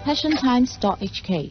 passiontimes.hk。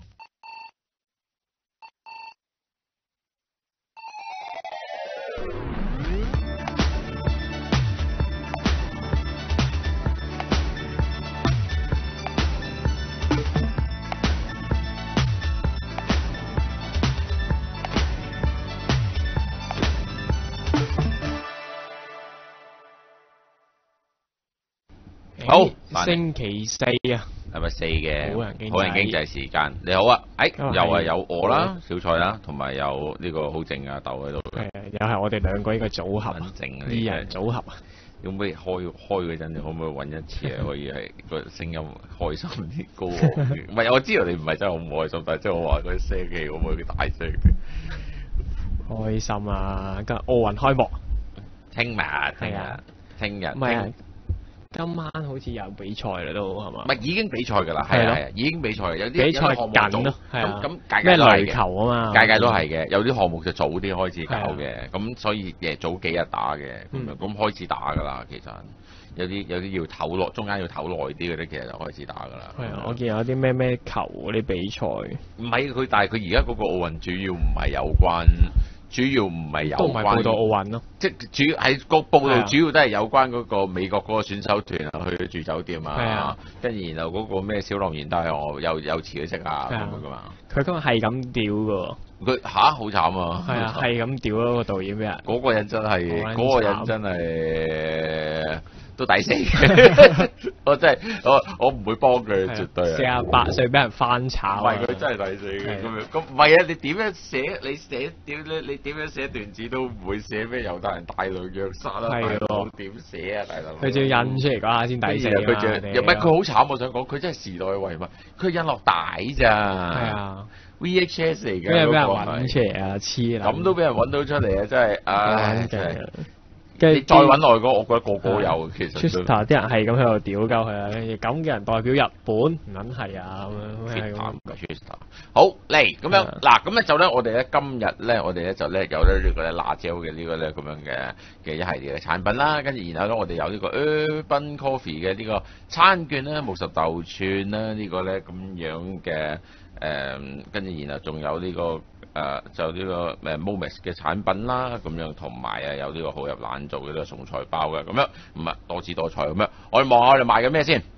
好， 星期四啊， 禮拜四嘅好人經濟時間，你好啊！ 又係又係有我啦，小蔡啦，同埋有呢個好靜阿豆喺度嘅， 又係我哋兩個呢個組合， 靜二人組合啊！ 可唔可以開嗰陣，你可唔可以揾一次啊？可以係個聲音開心啲、高昂啲？唔係，我知道你唔係真係好唔開心，但係即係我話嗰啲聲氣可唔可以大聲啲？ 開心啊！今日奧運開幕， 聽日唔係啊！今晚好似有比賽啦，都係嘛？ 唔係已經比賽㗎啦，係啊，已經比賽，有啲比賽項目緊咯，係啊。 咁咩壘球啊嘛？ 屆都係嘅，有啲項目就早啲開始搞嘅，咁所以早幾日打嘅，咁開始打㗎啦。其實有啲要唞耐，中間要唞耐啲嗰啲，其實就開始打㗎啦。 係啊，我見有啲咩球嗰啲比賽， 唔係佢，但係佢而家嗰個奧運主要唔係有關。主要唔係有關， 都唔係報道奧運咯， 即係主要係個報道主要都係有關嗰個美國嗰個選手團啊，去住酒店啊，跟住然後嗰個咩小浪然大河又辭咗職啊咁樣噶嘛。佢今日係咁屌㗎喎， 佢好慘啊！係啊， 係咁屌咯個導演俾人。 嗰個人真係。都抵死嘅，我真係我唔會幫佢，絕對係。 48歲俾人翻炒， 唔係佢真係抵死嘅咁樣。咁唔係啊？你點樣寫？你點樣寫段子都唔會寫咩猶太人大量虐殺啦，大佬點寫啊，大佬？ 佢仲要印出嚟嗰下先抵死啊！ 又唔係佢好慘，我想講佢真係時代嘅遺物，佢印落帶咋。 係啊 ，VHS 嚟嘅。 俾人揾出嚟啊！黐啦！ 咁都俾人揾到出嚟啊！真係，唉，真係。你再揾內個，我覺得個個有其實。 Twitter 啲人係咁喺度屌鳩佢啊！咁嘅人代表日本，唔撚係啊咁樣。 好嚟咁樣嗱，咁咧就咧，我哋咧今日咧，我哋咧就咧有咧呢個咧辣椒嘅呢個咧咁樣嘅一系列嘅產品啦，跟住然後咧我哋有呢個 Urban Coffee 嘅呢個餐券啦，木十豆串啦，呢個咧咁樣嘅跟住然後仲有呢個。就呢個Momex 嘅產品啦，咁樣同埋有呢個好入懶做嘅呢個餸菜包嘅，咁樣唔係多姿多彩咁樣。我哋望下我哋賣緊咩先？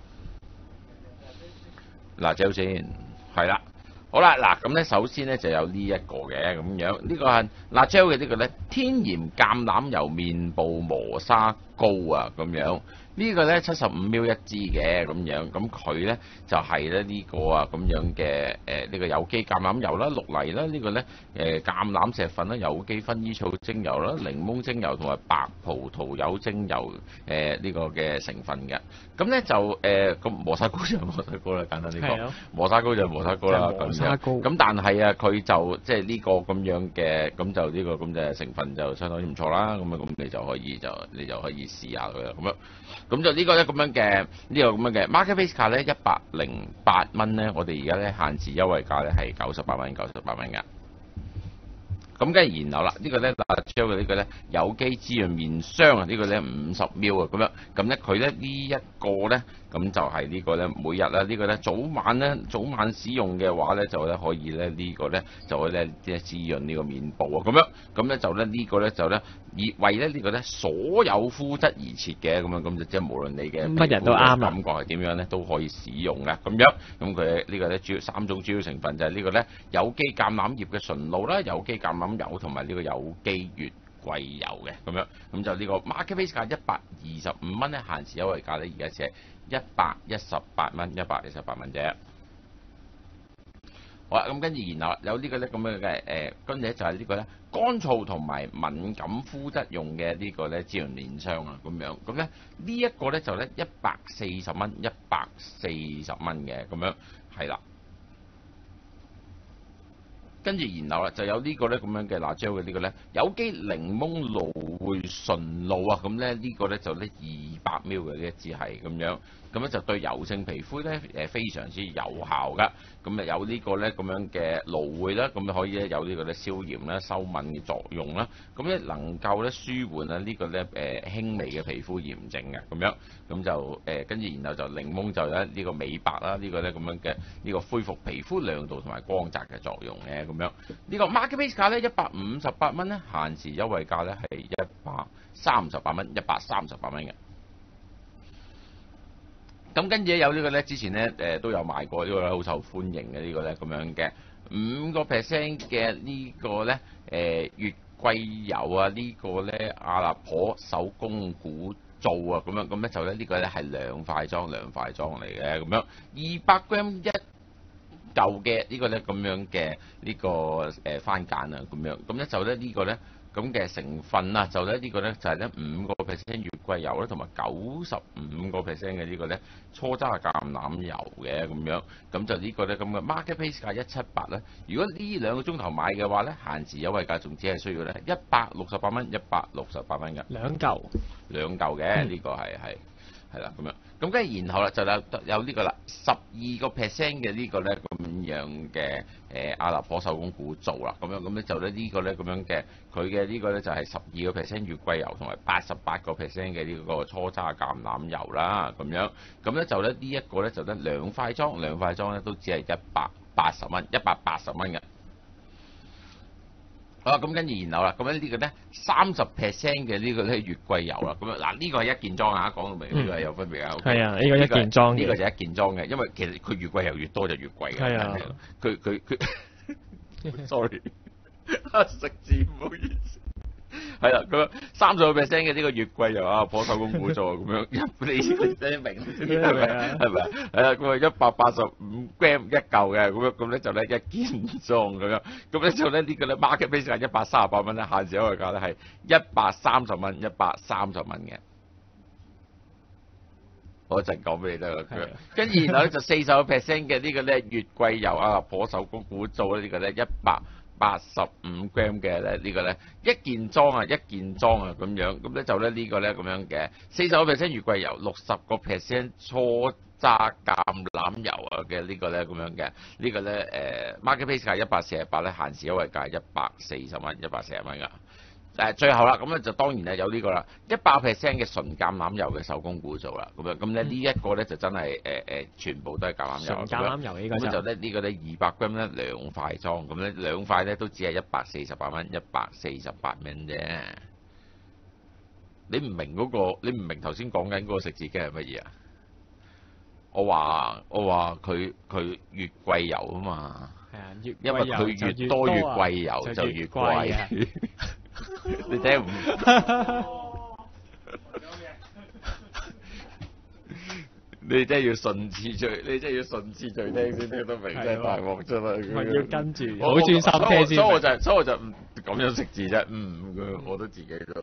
辣椒先，係啦，好啦，嗱咁咧，首先咧就有呢一個嘅咁樣，呢個係辣椒嘅呢個咧天然橄欖油面部磨砂膏啊，咁樣。呢個咧75ml一支嘅咁樣，咁佢咧就係咧呢個啊咁樣嘅呢個有機橄欖油啦、綠泥啦，呢個咧橄欖石粉啦、有機薰衣草精油啦、檸檬精油同埋白葡萄柚精油呢個嘅成分嘅。咁咧就咁磨砂膏就係磨砂膏啦，簡單啲講，磨砂膏就係磨砂膏啦咁樣。咁但係啊，佢就即係呢個咁樣嘅，咁就呢個咁嘅成分就相當之唔錯啦。咁啊，咁你就可以試下佢啦，咁樣。咁就呢個咧咁樣嘅Marketplace 價咧108蚊咧，我哋而家咧限時優惠價咧係98蚊㗎。咁跟住然後啦，呢個咧辣椒嘅呢個咧有機滋潤面霜啊，呢個咧50ml啊，咁咧佢咧呢一個咧咁就係呢個咧每日啦，呢個咧早晚使用嘅話咧就咧可以咧呢個咧就會咧即係滋潤呢個面部啊，咁咧就咧呢個咧就咧為咧呢個咧所有膚質而設嘅，咁就即係無論你嘅乜人都啱感覺係點樣咧都可以使用嘅咁樣。咁佢呢個咧主要3種主要成分就係呢個咧有機橄欖葉嘅純露啦，有機橄欖油同埋呢個有機月桂油嘅咁樣。咁就呢個 Marketplace 價125蚊咧，限時優惠價咧而家係118蚊啫。好啦，咁跟住然後有呢個咧咁樣嘅跟住咧就係呢個咧乾燥同埋敏感膚質用嘅呢個咧滋潤面霜啊，咁樣。咁咧呢一個咧就咧140蚊嘅咁樣，係啦。 跟住然後啦，就有呢個咧咁樣嘅辣椒嘅呢個咧有機檸檬蘆薈純露啊，咁咧呢個咧就咧200ml 嘅呢一支係咁樣，咁咧就對油性皮膚咧非常之有效噶。咁啊有呢個咧咁樣嘅蘆薈啦，咁可以咧有呢個咧消炎啦、收敏嘅作用啦，咁咧能夠咧舒緩啊呢個咧輕微嘅皮膚炎症嘅咁樣，咁就跟住然後就檸檬就咧呢個美白啦，呢個咧咁樣嘅呢個恢復皮膚亮度同埋光澤嘅作用嘅咁樣。呢個 Marketplace 價咧158蚊咧，限時優惠價咧係138蚊，138蚊嘅。咁跟住有呢個咧，之前咧都有賣過呢個咧，好受歡迎嘅呢個咧咁樣嘅5% 嘅呢個咧月桂油啊，呢個咧阿納婆手工古皂啊，咁樣咁咧就咧呢個咧係兩塊裝嚟嘅咁樣，200g 一嚿嘅呢個咧咁樣嘅呢個番梘啊咁樣，咁咧就咧呢個咧咁嘅成分啊，就咧呢個咧就係咧5% 月桂油咧，同埋95% 嘅呢個咧初榨橄欖油嘅咁樣，咁就呢個咧咁嘅 Marketplace 價178咧。如果呢2個鐘頭買嘅話咧，限時優惠價仲只係需要咧168蚊，168蚊嘅兩嚿嘅呢個係啦咁樣。咁跟住然後啦，就有呢個啦，12% 嘅呢個咧咁樣嘅阿納婆手工古皂啦，咁咧就咧呢個咧咁樣嘅佢嘅呢個咧就係12% 月桂油同埋88% 嘅呢個初榨橄欖油啦，咁咧就咧呢一個咧就得兩塊裝咧都只係180蚊嘅。好啦，咁跟住然後啦，咁咧呢個咧30% 嘅呢個咧月桂油啦，咁嗱呢個係一件裝啊，講到明呢個係有分別啊。 係啊，呢個一件裝嘅， 呢個就一件裝嘅，因為其實佢月桂油越多就越貴嘅。 係啊， 佢，sorry， 食字唔好意思。係啦，咁30% 嘅呢個月桂油啊，婆手工古皂咁樣，你明係咪啊？係咪？係啦，咁185g 一嚿嘅，咁咧就咧一件裝咁樣，咁咧就咧呢個咧 Marketplace 係138蚊咧，限時優惠價咧係130蚊嘅。我一陣講俾你聽啦，跟住然後咧就40% 嘅呢個咧月桂油啊，婆手工古皂咧呢個咧185g 嘅咧呢個咧一件裝啊咁樣，咁咧就咧呢個咧咁樣嘅40% 月桂油，60% 初榨橄欖油啊嘅呢個咧咁樣嘅呢個咧Marketplace 價148咧，限時優惠價140蚊噶。最後啦，咁咧就當然係有呢個啦，100% 嘅純橄欖油嘅手工古皂啦，咁咧呢一個咧就真係全部都係橄欖油。 純橄欖油呢個就咧呢個咧200g咧兩塊裝，咁咧兩塊咧都只係148蚊啫。你唔明嗰個，你唔明頭先講緊嗰個食字機係乜嘢啊？我話佢月桂油啊嘛。 係啊， 因為佢越多月桂油就越貴。你聽唔？你真係要順次序聽先聽得明，真係大鑊啫嘛！ 我要跟住，好專心聽先。 所以我就咁樣識字啫。我都自己都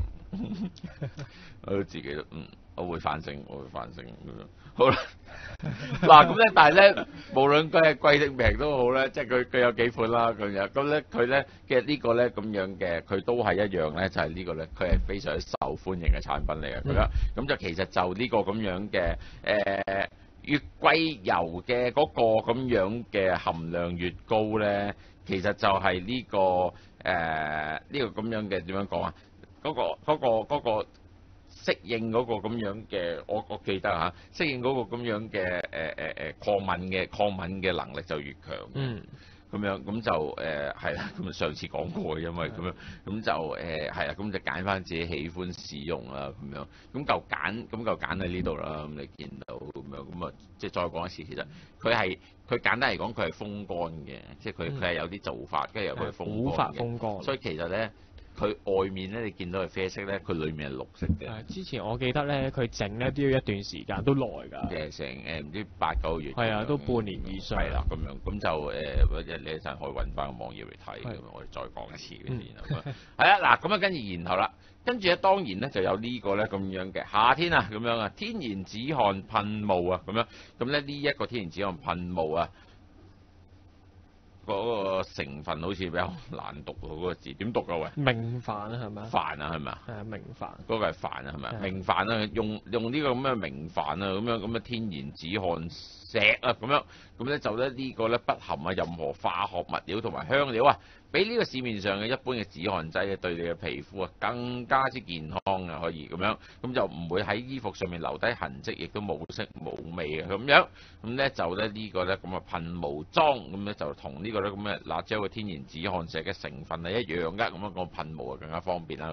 我會反省咁樣。好啦，嗱咁咧，但係咧，無論佢係貴定平都好咧，即係佢有幾款啦咁樣。咁咧佢咧嘅呢個咧咁樣嘅，佢都係一樣咧，就係呢個咧，佢係非常受歡迎嘅產品嚟嘅咁樣。咁就其實就呢個咁樣嘅月桂油嘅嗰個咁樣嘅含量越高咧，其實就係呢個呢個咁樣嘅點樣講啊？嗰個適應嗰個咁樣嘅，我記得嚇，適應嗰個咁樣嘅抗敏嘅能力就越強。咁樣咁就係啦，咁上次講過，因為咁就係啦，咁就揀翻自己喜歡使用啦，咁樣咁嚿鹼喺呢度啦，咁你見到咁啊，即係再講一次，其實佢簡單嚟講，佢係風乾嘅，即係佢係有啲做法，跟住又佢係風乾，所以其實咧。佢外面咧，你見到係啡色咧，佢裡面係綠色嘅。之前我記得咧，佢整咧都要一段時間，都耐㗎。 成唔知8-9個月。係啊，都半年以上。 係啦，咁樣咁就或者你一陣可以揾翻個網頁嚟睇，咁我哋再講一次先。係啊，嗱，咁啊跟住然後啦，跟住咧當然咧就有呢個咧咁樣嘅夏天啊咁樣啊，天然止汗噴霧啊咁樣，咁咧呢一個天然止汗噴霧啊。 嗰個成分好似比較難讀喎，嗰個字點讀啊？喂， 明飯啊，係咪啊？ 飯啊，係咪啊？ 係啊，明飯。 嗰個係飯啊，係咪啊？ 係明飯啊，用呢個咁嘅明飯啊，咁嘅天然止汗石啊，咁咧就咧呢個咧不含啊任何化學物料同埋香料啊，比呢個市面上嘅一般嘅止汗劑咧對你嘅皮膚啊更加之健康啊，可以咁就唔會喺衣服上面留低痕跡，亦都冇色冇味嘅咁咧就咧呢個咧咁啊噴霧裝咁咧就同呢個咧咁嘅辣椒嘅天然止汗石嘅成分係一樣㗎，個噴霧啊更加方便啦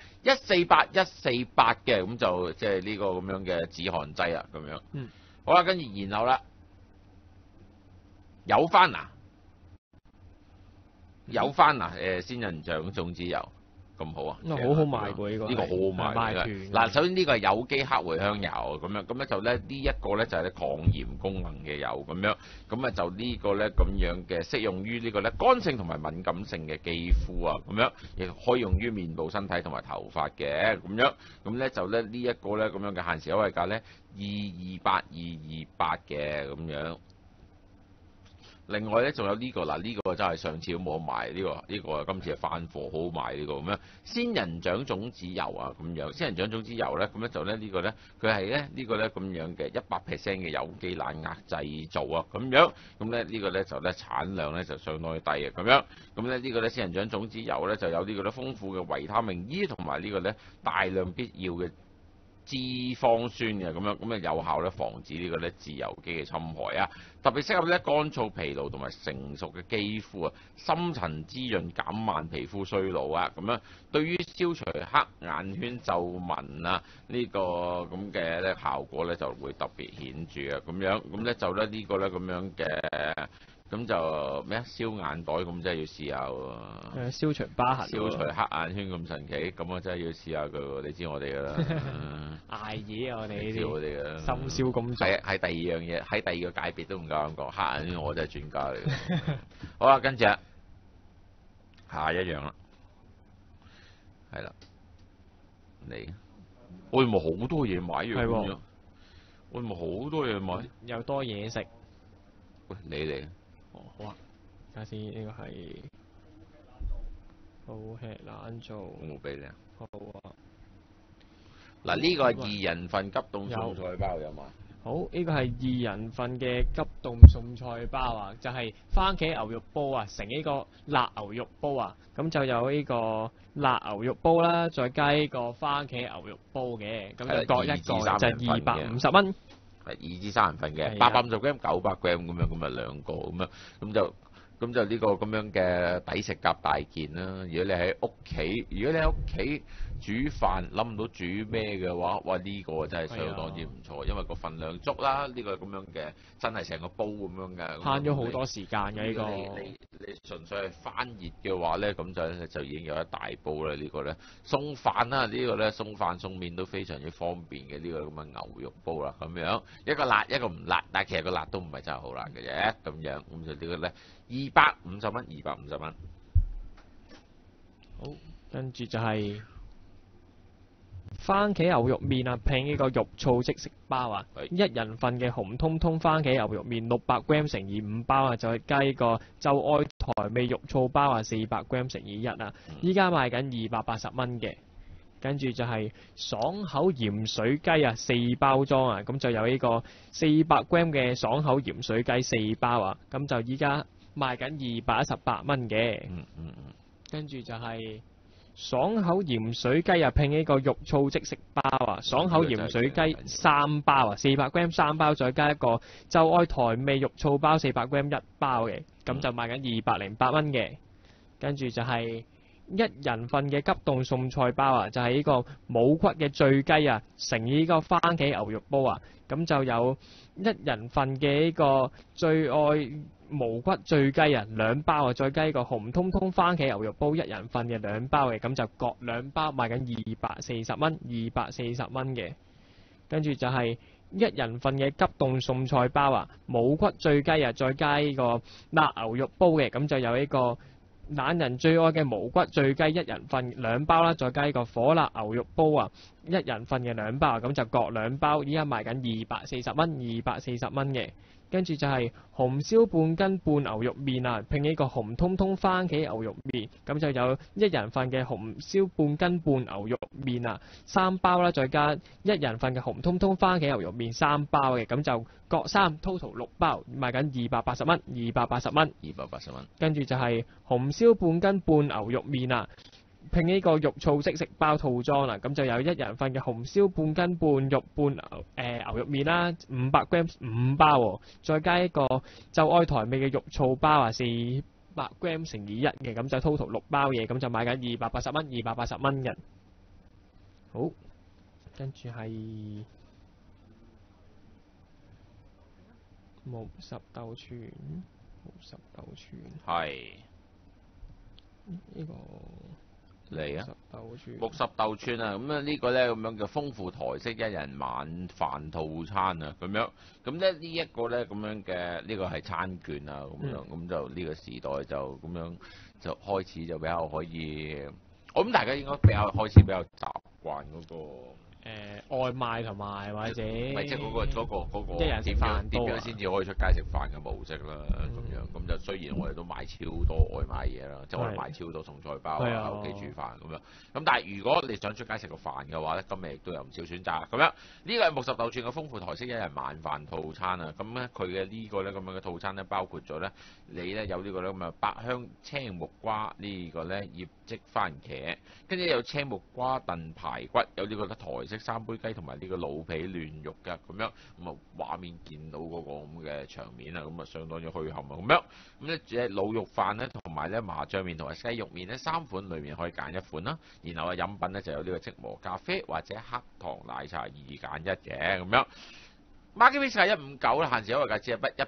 148嘅咁就即係呢個咁樣嘅止汗劑啊好啦，跟住然後啦。有番啊，仙人掌種子油咁好啊， 好好賣喎呢個， 呢個好好賣嘅。嗱，首先呢個係有機黑茴香油咁咧就咧呢一個咧就係咧抗炎功能嘅油咁啊就呢個咧咁樣嘅適用於呢個咧乾性同埋敏感性嘅肌膚啊亦可以用於面部、身體同埋頭髮嘅咁咧就咧呢一個咧咁樣嘅限時優惠價咧228嘅咁樣。另外咧，仲有呢個嗱，呢個真係上次都冇賣，呢個今次係翻貨，好好賣呢個咁樣。仙人掌種子油啊，仙人掌種子油咧，咁咧就咧呢個咧，佢係咧呢個咧咁樣嘅100%嘅有機冷壓製造啊，咁咧呢個咧就咧產量咧就相當低嘅咁咧呢個咧仙人掌種子油咧就有呢個咧豐富嘅維他命 E 同埋呢個咧大量必要嘅脂肪酸嘅咁有效咧防止呢個咧自由基嘅侵害啊，特別適合咧乾燥疲勞同埋成熟嘅肌膚啊，深層滋潤減慢皮膚衰老啊，對於消除黑眼圈皺紋啊呢個咁嘅咧效果咧就會特別顯著啊，咁咧就咧呢個咧咁樣嘅。咁就咩啊？消眼袋咁真係要試下喎。消除疤痕。消除黑眼圈咁神奇，咁我真係要試下佢喎。你知我哋噶啦。 捱夜啊！我哋呢知我哋噶。 深宵工作。係第二樣嘢，喺第二個界別都唔夠膽講。黑眼圈我真係專家嚟嘅。好啦，跟住下一樣啦。係啦。你。我有冇好多嘢買樣咁樣？我有冇好多嘢買？ 又多嘢食。 喂，你嚟。 好啊，睇下先，呢個係好吃懶做。 我冇俾你啊。 好啊。 嗱，呢個係2人份急凍餸菜包有嘛？ 好，呢個係2人份嘅急凍餸菜包啊，就係番茄牛肉煲啊，成呢個辣牛肉煲啊，咁就有呢個辣牛肉煲啦，再加呢個番茄牛肉煲嘅，咁就各一個就250蚊。 係2至3人份嘅，850g、900g 咁啊兩個咁就呢個咁樣嘅抵食夾大件啦。如果你喺屋企煮飯諗唔到煮咩嘅話，哇呢個真係相當之唔錯，因為個份量足啦。呢個咁樣嘅真係成個煲咁樣嘅， 慳咗好多時間嘅呢個。 你純粹係翻熱嘅話咧，咁就已經有一大煲啦。呢個咧餸飯啦，呢個咧餸飯餸麵都非常之方便嘅。呢個咁嘅牛肉煲啦，咁樣一個辣一個唔辣，但係其實個辣都唔係真係好辣嘅啫。咁就呢個咧250蚊。 好，跟住就係番茄牛肉麵啊，拼呢個肉燥即食包啊，1人份嘅紅彤彤番茄牛肉麵600g 乘以5包啊，就係加呢個就愛台味肉燥包啊400g 乘以1啊，依家賣緊280蚊嘅。跟住就係爽口鹽水雞啊，4包裝啊，咁就有呢個400g 嘅爽口鹽水雞4包啊，咁就依家賣緊218蚊嘅。跟住就係爽口鹽水雞啊，拼呢個肉燥即食包啊，爽口鹽水雞3包啊，400g 3包，再加一個就愛台味肉燥包400g 1包嘅，咁就賣緊208蚊嘅。跟住就係1人份嘅急凍餸菜包啊，就係呢個冇骨嘅醉雞啊，乘以呢個番茄牛肉煲啊，咁就有1人份嘅呢個最愛無骨醉雞啊2包啊，再加呢個紅彤彤番茄牛肉煲1人份嘅2包嘅，咁就各2包賣緊240蚊嘅。跟住就係1人份嘅急凍餸菜包啊，冇骨醉雞啊，再加呢個辣牛肉煲嘅，咁就有呢個懶人最愛嘅無骨醉雞1人份2包啦，再加呢個火辣牛肉煲啊1人份嘅2包，咁就各2包，依家賣緊240蚊嘅。 跟住就係紅燒半斤半牛肉麵啊，拼呢個紅通通番茄牛肉麵，咁就有1人份嘅紅燒半斤半牛肉麵啊，3包啦，再加1人份嘅紅通通番茄牛肉麵3包嘅，咁就各3 total 6包，賣緊280蚊，280蚊。 280蚊。 跟住就係紅燒半斤半牛肉麵啊，拼呢個肉燥即食包套裝啦，咁就有1人份嘅紅燒半斤半肉半牛肉麵啦，500g 5包喎，再加一個就愛台味嘅肉燥包啊，400g 乘以1嘅，咁就 total 6包嘢，咁就買緊280蚊，280蚊嘅。好，跟住係木十豆串， 係呢個。 嚟啊！ 木十豆串啊，咁啊呢個咧咁樣嘅豐富台式1人晚飯套餐啊，咁樣咁咧呢一個咧咁樣嘅呢個係餐券啊，咁樣咁就呢個時代就咁樣就開始就比較可以，我諗大家應該開始比較習慣嗰個。 外賣同埋或者， 咪即係嗰個一人食飯點樣先至可以出街食飯嘅模式啦，咁樣咁就雖然我哋都買超多外賣嘢啦，即係我哋買超多餸菜包啊，屋企煮飯咁樣，咁但係如果你想出街食個飯嘅話咧，今日亦都有唔少選擇咁樣。呢個係木十豆串嘅豐富台式1人晚飯套餐啊，咁咧佢嘅呢個咧咁樣嘅套餐咧包括咗咧你咧有呢個咧咁啊百香青木瓜呢個咧醃漬番茄，跟住有青木瓜燉排骨，有呢個台式3杯雞同埋呢個老皮嫩肉㗎，咁樣咁啊畫面見到嗰個咁嘅場面啊，咁啊相當之墟冚啊，咁樣咁咧隻滷肉飯咧同埋咧麻醬麵同埋雞肉麵咧3款裏面可以揀1款啦，然後啊飲品咧就有呢個即磨咖啡或者黑糖奶茶2揀1嘅咁樣。Market Price 係159啦，限時優惠價只係不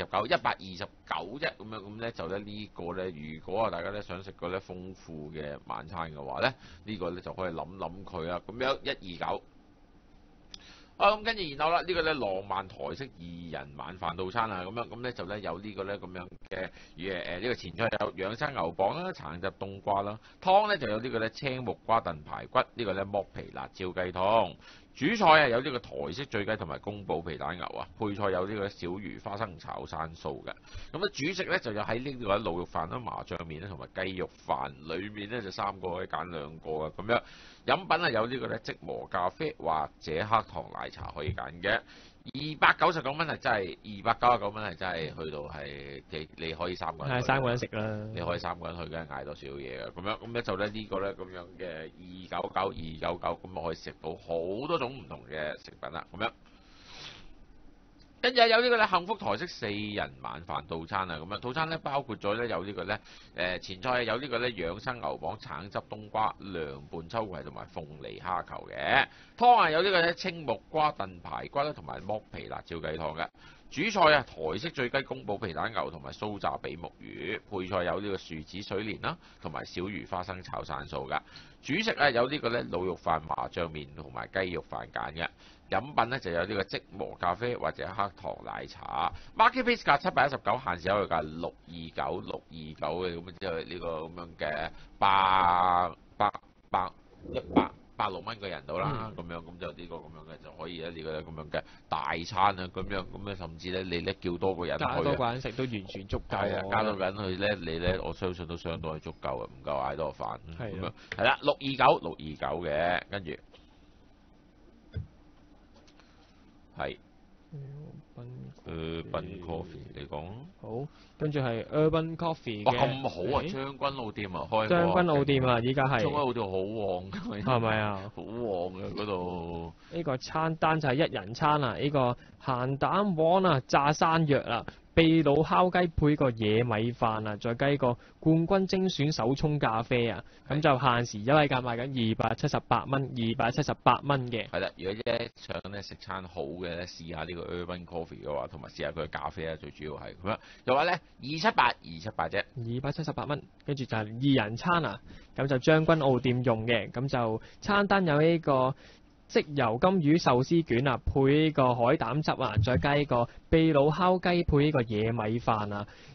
129啫，咁樣咁咧就咧呢個咧，如果啊大家咧想食個咧豐富嘅晚餐嘅話咧，呢個咧就可以諗佢啊，咁樣129。咁跟住然後啦，呢個咧浪漫台式2人晚飯套餐啊，咁樣咁咧就咧有呢個咧咁樣嘅呢個前菜有養生牛膀啦、橙汁冬瓜啦，湯咧就有呢個咧青木瓜燉排骨，呢個咧剝皮辣椒雞湯。主菜啊有呢個台式醉雞同埋宮保皮蛋牛啊，配菜有呢個小魚花生炒生素嘅。咁啊主食咧就有喺呢個滷肉飯啦、麻醬麵咧同埋雞肉飯裏面咧就3個可以揀2個啊，咁樣飲品啊有呢個咧即磨咖啡或者黑糖奶茶可以揀嘅。299蚊係真係299蚊係真係去到係你可以3個人。係3個人食啦。你可以3個人去梗係嗌多少嘢嘅，咁樣咁咧就咧呢個咧咁樣嘅299咁可以食到好多種唔同嘅食品啦，咁樣。跟住有呢個咧幸福台式4人晚飯套餐啊，咁樣套餐咧包括咗咧有呢個咧前菜有呢個咧養生牛膀、橙汁冬瓜、涼拌秋葵同埋鳳梨蝦球嘅。湯啊有呢個咧青木瓜燉排骨啦，同埋剝皮辣椒雞湯嘅。主菜啊台式醉雞、宮保皮蛋牛同埋酥炸比目魚，配菜有呢個薯子水蓮啦，同埋小魚花生炒散素嘅。主食啊有呢個咧滷肉飯、麻醬麵同埋雞肉飯揀嘅。飲品咧就有呢個即磨咖啡或者黑糖奶茶。Market Price 價719，限時優惠價629嘅，咁即係呢個咁樣嘅186蚊個人到啦，咁樣咁就呢個咁樣嘅就可以咧呢個咁樣嘅大餐啊，咁樣甚至咧你咧叫多個人去，加多個人食都完全足夠。係啊，加多個人去咧，你咧我相信都相當係足夠啊，唔夠嗌多個飯。係咁樣係啦，629嘅，跟住。係 Urban Coffee 你講好，跟住係 Urban Coffee 嘅。哇咁好啊！將軍澳店啊，開將軍澳店啊，依家係。 將軍澳店好旺㗎， 係咪啊？ 好旺嘅嗰度。呢個餐單就係1人餐啊！呢個鹹蛋黃啊，炸山藥啊。秘魯烤雞配個野米飯啊，再加個冠軍精選手沖咖啡啊，咁就限時優惠價賣緊278蚊嘅。係啦，如果咧想咧食餐好嘅咧，試下呢個 Urban Coffee 嘅話，同埋試下佢嘅咖啡啊，最主要係咁樣。又話咧278啫，278蚊，跟住就係2人餐啊，咁就將軍澳店用嘅，咁就餐單有呢個即油金魚壽司卷啊，配呢個海膽汁啊，再加呢個秘魯烤雞配呢個野米飯啊，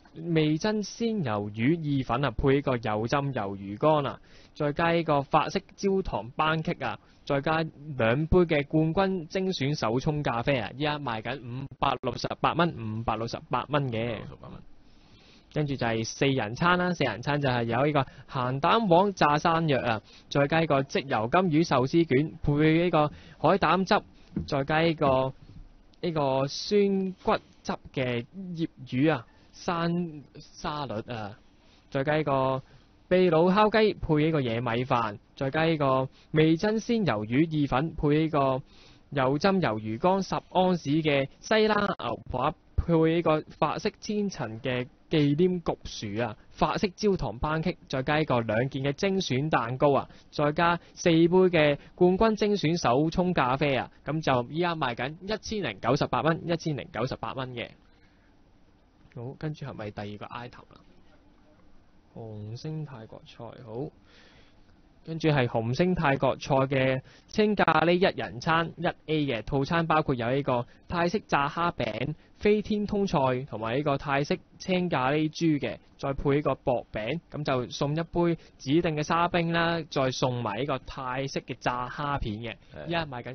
味噌鮮魷魚意粉啊，配呢個油浸魷魚乾啊，再加呢個法式焦糖班戟啊，再加2杯嘅冠軍精選手沖咖啡啊，依家賣緊568蚊，568蚊嘅。跟住就係4人餐啦，4人餐就係有呢個鹹蛋黃炸山藥啊，再加呢個即油金魚壽司卷，配呢個海膽汁，再加呢個酸骨汁嘅醃魚啊，生沙律啊，再加呢個秘魯烤雞配呢個野米飯，再加呢個味噌鮮魷魚意粉配呢個油浸魷魚乾10安士嘅西冷牛扒，配呢個法式千層嘅忌廉焗薯啊，法式焦糖班戟，再加呢個2件嘅精選蛋糕啊，再加4杯嘅冠軍精選手沖咖啡啊，咁就依家賣緊1098蚊，1098蚊嘅。好，跟住係咪第二個 item 啦？紅星泰國菜好。跟住係紅星泰國菜嘅清咖喱1人餐1A 嘅套餐，包括有呢個泰式炸蝦餅、飛天通菜同埋呢個泰式青咖喱豬嘅，再配呢個薄餅，咁就送一杯指定嘅沙冰啦，再送埋呢個泰式嘅炸蝦片嘅，依家賣緊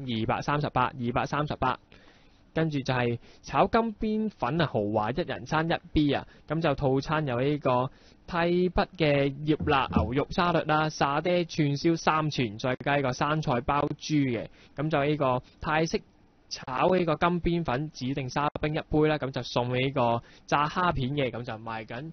238。跟住就係炒金邊粉啊，豪華1人餐1B 啊，咁就套餐有呢個泰北嘅醃辣牛肉沙律啦、沙爹串燒3串，再加呢個生菜包豬嘅，咁就呢個泰式炒呢個金邊粉指定沙冰1杯啦，咁就送呢個炸蝦片嘅，咁就賣緊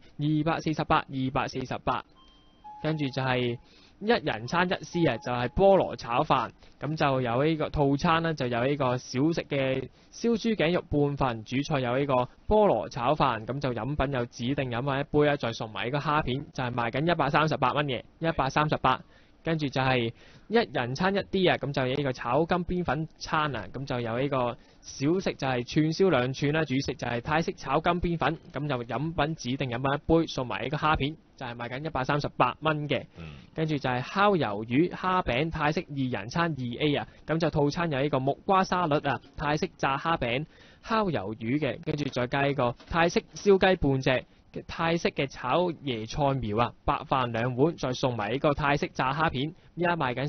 248。跟住就係1人餐1C啊，就係菠蘿炒飯，咁就有呢個套餐啦，就有呢個小食嘅燒豬頸肉半份，主菜有呢個菠蘿炒飯，咁就飲品有指定飲品1杯啦，再送埋呢個蝦片，就係賣緊138蚊嘅，138。跟住就係1人餐1D啊，咁就有呢個炒金邊粉餐啊，咁就有呢個小食就係串燒2串啦，主食就係泰式炒金邊粉，咁就飲品指定飲品1杯，送埋呢個蝦片，就係賣緊138蚊嘅。跟住就係烤魷魚蝦餅泰式2人餐2A啊，咁就套餐有呢個木瓜沙律啊，泰式炸蝦餅、烤魷魚嘅，跟住再加呢個泰式燒雞半隻。泰式嘅炒椰菜苗啊，白飯2碗，再送埋呢個泰式炸蝦片，依家賣緊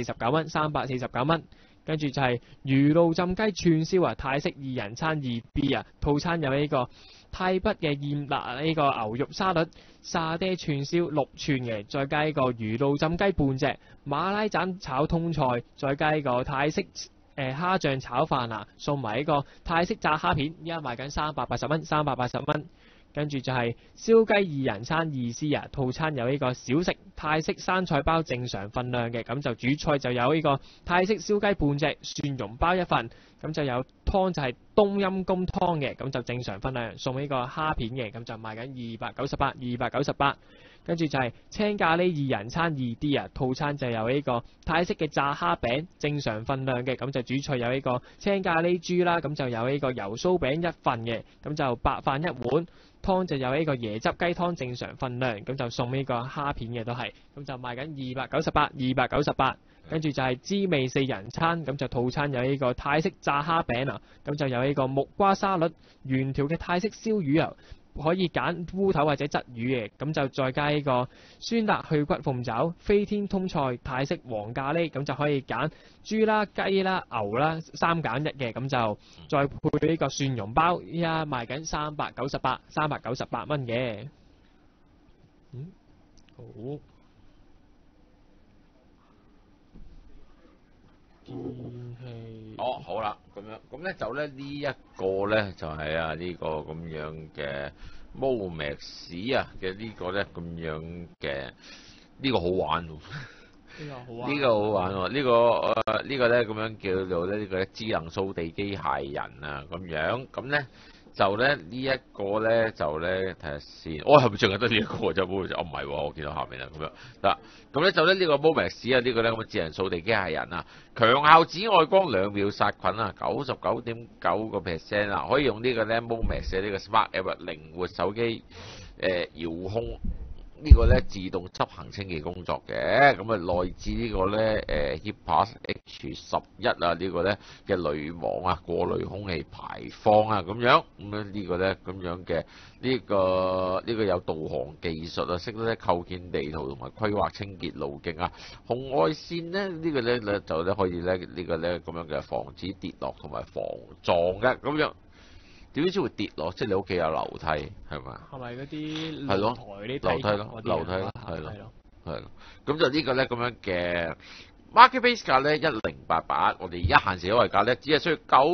349蚊。跟住就係魚露浸雞串燒啊，泰式2人餐2B啊，套餐有呢個泰北嘅鹽辣呢個牛肉沙律、沙爹串燒6串嘅，再加呢個魚露浸雞半隻、馬拉盞炒通菜，再加呢個泰式蝦醬炒飯啊，送埋呢個泰式炸蝦片，依家賣緊380蚊。跟住就係燒雞2人餐2C啊，套餐有呢個小食泰式生菜包正常份量嘅，咁就主菜就有呢個泰式燒雞半隻、蒜蓉包1份，咁就有湯就係冬陰功湯嘅，咁就正常份量，送呢個蝦片嘅，咁就賣緊298。跟住就係青咖喱2人餐2D啊，套餐就有呢個泰式嘅炸蝦餅正常份量嘅，咁就主菜有呢個青咖喱豬啦，咁就有呢個油酥餅1份嘅，咁就白飯1碗。湯就有呢個椰汁雞湯正常份量，咁就送呢個蝦片嘅都係，咁就賣緊298。跟住就係滋味4人餐，咁就套餐有呢個泰式炸蝦餅啊，咁就有呢個木瓜沙律、原條嘅泰式燒魚啊，可以揀烏頭或者鯽魚嘅，咁就再加呢個酸辣去骨鳳爪、飛天通菜、泰式黃咖喱，咁就可以揀豬啦、雞啦、牛啦3揀1嘅，咁就再配呢個蒜蓉包，依家賣緊398蚊嘅。好。天氣好啦，咁咧就咧呢一個咧就係啊呢個咁樣嘅 Momax 啊嘅呢個咧咁樣嘅呢個好玩喎，呢個好玩喎，呢個咧咁樣叫做咧呢個智能掃地機械人啊咁樣，咁咧就咧呢一個咧就咧睇下先，係咪淨係得呢一個啫？唔係喎，我見到下面啦咁樣嗱，咁咧就咧呢個 Momax 啊呢個咧咁嘅智能掃地機械人啊，強效紫外光2秒殺菌啊，99.9% 啊，可以用呢個咧 Momax 嘅呢個 Smart App 靈活手機遙控呢個咧自動執行清潔工作嘅，咁啊內置呢個咧HEPA H11啊呢個咧嘅濾網啊過濾空氣排放啊咁樣，咁咧呢個咧咁樣嘅呢個有導航技術啊，識得咧構建地圖同埋規劃清潔路徑啊，紅外線咧呢個咧就咧可以咧呢個咧咁樣嘅防止跌落同埋防撞嘅咁樣。點知會跌落？即係你屋企有樓梯係咪？ 係咪嗰啲係咯台啲樓梯咯嗰啲啊樓梯咯係咯係咯。 係咯，咁就呢個咧咁樣嘅 market base 價咧1088，我哋而家限時優惠價咧只係需要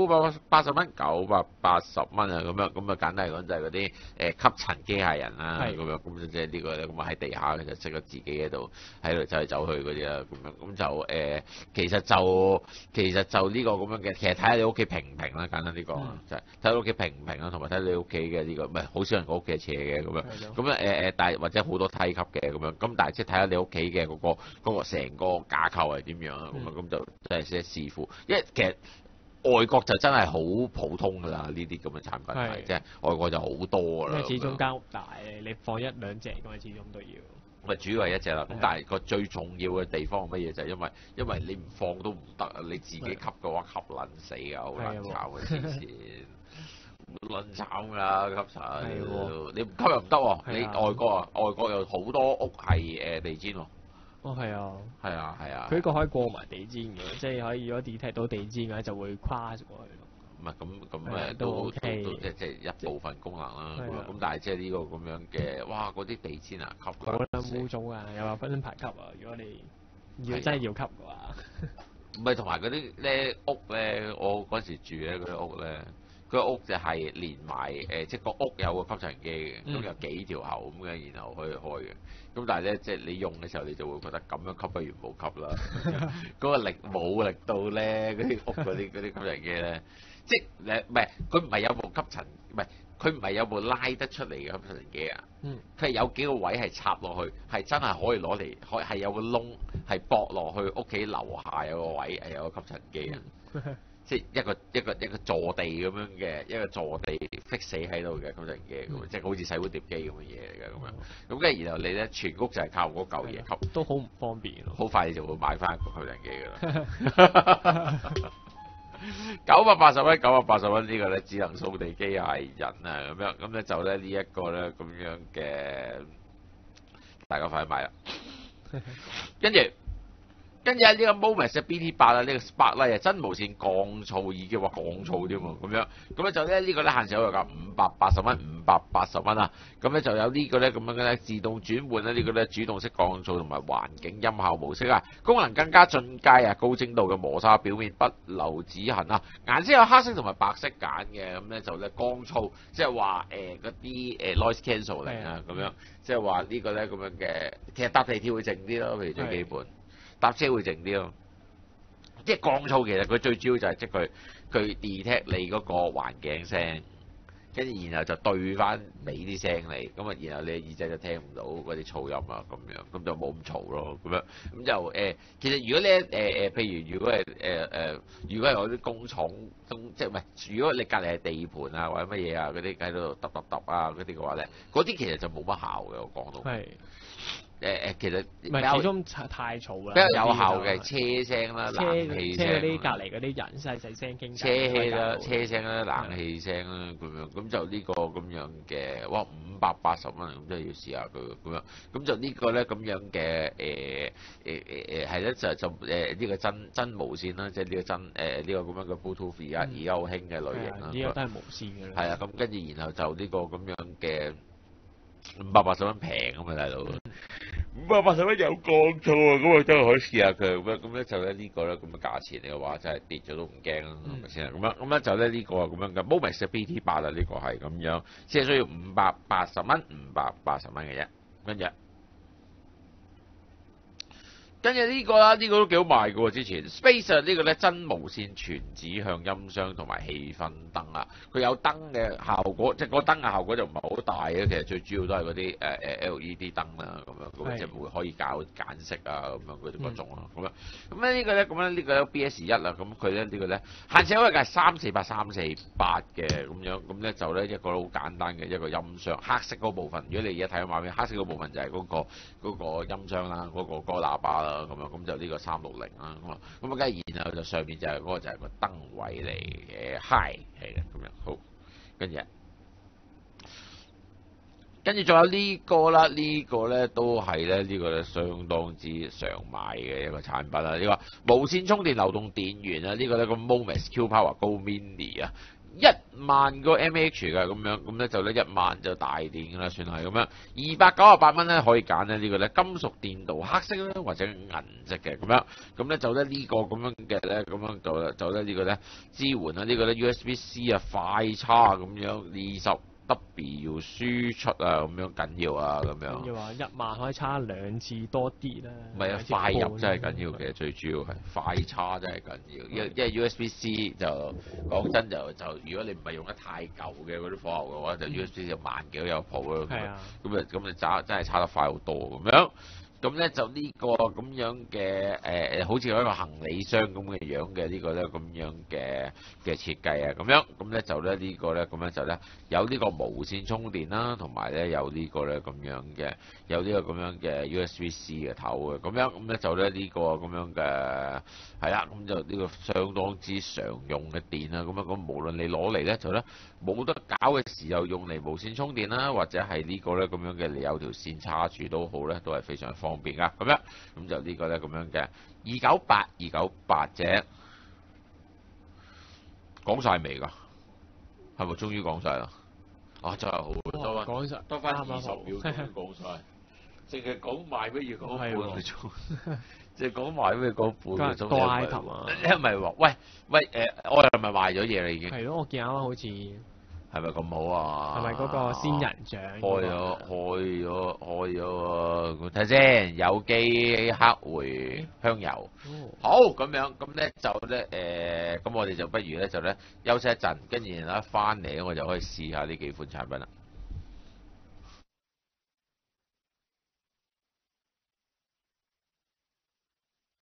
980蚊，980蚊啊咁樣，咁啊簡單嚟講就係嗰啲吸塵機械人啦， 係咁樣咁即係呢個咧咁啊喺地下嘅就識得自己喺度走嚟走去嗰啲啦，咁樣咁就其實就呢個咁樣嘅，其實睇下你屋企平唔平啦，簡單啲講就係睇下屋企平唔平啦，同埋睇你屋企嘅呢個唔係好少人個屋企係斜嘅咁樣，咁但係或者好多梯級嘅咁樣，咁但係即係睇下你屋企嘅嗰個成個架構係點樣啊，咁就真係視乎，因為其實外國就真係好普通㗎啦，呢啲咁嘅產品係即係外國就好多㗎啦。 因為始終間屋大，你放一兩隻咁啊，始終都要。 咪主要係一隻啦，咁但係個最重要嘅地方係乜嘢就係因為你唔放都唔得啊！你自己吸嘅話吸撚死㗎，好撚慘嘅黐線，撚慘㗎吸塵，你唔吸又唔得喎。你外國有好多屋係地氈喎。 哦，係啊， 係啊，係啊。 佢呢個可以過埋地氈嘅，即係可以如果 detect 到地氈嘅就會跨過去咯。 唔係咁都 OK，都即係一部分功能啦。咁但係即係呢個咁樣嘅，哇！嗰啲地氈啊，吸好撚污糟啊，又話分排級啊。如果你真係要吸嘅話， 唔係同埋嗰啲咧屋咧，我嗰時住咧嗰啲屋咧。個屋就係連埋即係個屋有個吸塵機嘅，咁有幾條喉咁嘅，然後可以開嘅。咁但係咧，即係你用嘅時候，你就會覺得咁樣吸不如冇吸啦。嗰個力冇力到咧，嗰啲屋嗰啲吸塵機咧，即係你唔係佢唔係有部吸塵，唔係佢唔係有部拉得出嚟嘅吸塵機啊。佢係有幾個位係插落去，係真係可以攞嚟，係有個窿係駁落去屋企樓下有個位係有個吸塵機啊。即係一個坐地咁樣嘅，一個坐地 fix 死喺度嘅吸塵機，即係好似洗碗碟機咁嘅嘢嚟嘅咁樣。咁跟住然後你咧全屋就係靠嗰嚿嘢吸， 都好唔方便咯。 好快你就會買翻一個吸塵機㗎啦。980蚊呢個咧智能掃地機械人啊咁樣，咁咧就咧呢一個咧咁樣嘅，大家快啲買啦。跟住呢個 Momex 嘅 BT8啊，呢個 Sparklight 啊，真無線降噪耳機，話降噪添喎，咁樣咁咧就咧呢個咧限時優惠價580蚊，580蚊啊，咁咧就有呢個咧咁樣嘅咧自動轉換咧呢個咧主動式降噪同埋環境音效模式啊，功能更加進階啊，高精度嘅磨砂表面不留指痕啊，顏色有黑色同埋白色揀嘅，咁咧就咧降噪，即係話嗰啲noise cancelling啊咁樣，即係話呢個咧咁樣嘅，其實搭地鐵會靜啲咯，譬如最基本。搭車會靜啲咯，即係降噪其實佢最主要就係即係佢 detect 你嗰個環境聲，跟住然後就對翻你啲聲嚟，咁啊然後你耳仔就聽唔到嗰啲噪音啊咁樣，咁就冇咁嘈咯咁樣，咁就其實如果咧譬如如果係如果係我啲工廠即係唔係，如果你隔離係地盤啊或者乜嘢啊嗰啲喺度揼啊嗰啲嘅話咧，嗰啲其實就冇乜效嘅，我講到。其實唔係始終太嘈啦， 比較有效嘅車聲啦、冷氣聲， 嗰啲隔離嗰啲人細聲傾偈， 車氣啦、車聲啦、冷氣聲啦咁樣，咁就呢個咁樣嘅，哇580蚊咁真係要試下佢咁樣，咁就呢個咧咁樣嘅係咧就呢個真無線啦，即係呢個真呢個咁樣嘅 Bluetooth 而家好興嘅類型啦， 依家都係無線嘅啦。 係啊，咁跟住然後就呢個咁樣嘅580蚊平咁啊，大佬。580蚊有降噪啊，咁我真係可以試下佢咁咧就咧呢個咧咁嘅價錢嘅話，真係跌咗都唔驚啦，係咪先啊？咁咧就咧呢個咁樣嘅 Momex 嘅 BT8啊，呢個係咁樣，只係需要580蚊，580蚊嘅啫，跟住跟住呢個啦，呢個都幾好賣嘅喎。之前 Space 呢個咧真無線全指向音箱同埋氣氛燈啊，佢有燈嘅效果，即係個燈嘅效果就唔係好大嘅，其實最主要都係嗰啲LED 燈啦，咁樣咁即係會可以搞簡色啊，咁樣嗰種啊，咁咧呢個咧呢個 BS1啦，咁佢咧呢個咧限時可以係348嘅咁樣，咁咧就咧一個好簡單嘅一個音箱，黑色嗰部分，如果你而家睇到畫面，黑色嗰部分就係嗰個音箱啦，嗰個喇叭啦。咁樣咁就呢個360啦，咁啊梗係然後就上面就係嗰個就係個燈位嚟嘅 high 係嘅咁樣好，跟住仲有呢個啦，呢個咧都係咧呢個咧相當之常賣嘅一個產品啦，呢個無線充電流動電源啊，呢個咧個 Momex Q Power Go Mini 啊。10000個 mAh 嘅咁樣，咁咧就咧10000就大電㗎啦，算係咁樣。298蚊咧可以揀咧呢個咧金屬電鍍黑色咧或者銀色嘅咁樣，咁咧就咧呢個咁樣嘅咧咁樣就咧呢個咧支援啊呢個咧 USB-C 啊快叉咁樣20W 輸出啊咁樣緊要啊咁樣。 要話10000可以叉2次多啲啦。 唔係啊，快入真係緊要嘅，最主要係快叉真係緊要，因為 USB-C 就講真就如果你唔係用得太舊嘅嗰啲火牛嘅話，就 USB-C 就萬幾都有譜咯。係啊。咁你真係叉得快好多咁樣。咁咧就呢個咁樣嘅好似有一個行李箱咁嘅樣嘅呢個咧咁樣嘅設計啊，咁樣咁咧就咧呢個咧咁樣就咧有呢個無線充電啦，同埋咧有呢個咧咁樣嘅有呢個咁樣嘅 USB-C 嘅頭嘅，咁咧就咧呢個咁樣嘅係啦，咁就呢個相當之常用嘅電啦，咁無論你攞嚟咧就咧冇得搞嘅時候用嚟無線充電啦，或者係呢個咧咁樣嘅你有條線插住都好咧，都係非常方便噶，咁樣咁就呢個咧咁樣嘅298隻，講晒未㗎？係咪終於講晒啦？啊，真係好多翻，得翻20秒終於講晒，淨係講賣乜嘢講半個鐘，淨係講賣乜嘢講半個鐘。多 item 啊！你係咪話喂我係咪賣咗嘢啦已經？係咯，我見啱啱好似。係咪咁好啊？係咪嗰個仙人掌？開咗喎！睇先，有機黑回香油。好咁樣，咁咧就咧咁我哋就不如咧就咧休息一陣，跟住然後一翻嚟我就可以試下呢幾款產品啦。